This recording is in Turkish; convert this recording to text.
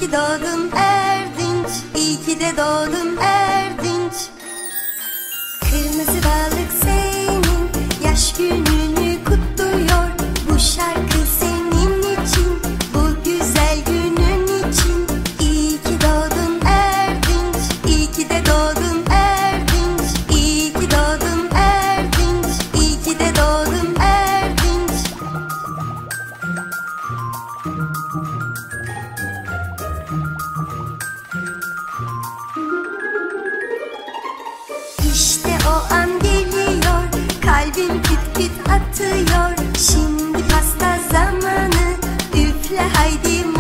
ki doğdun Erdinç, iyi ki de doğdun Erdinç. Kırmızı balık senin yaş gününü kutluyor. Bu şarkı senin için, bu güzel günün için. İyi ki doğdun Erdinç, iyi ki de doğdun Erdinç. İyi ki doğdun Erdinç, iyi ki de doğdun Erdinç. İşte o an geliyor, kalbim küt küt atıyor. Şimdi pasta zamanı, üfle haydi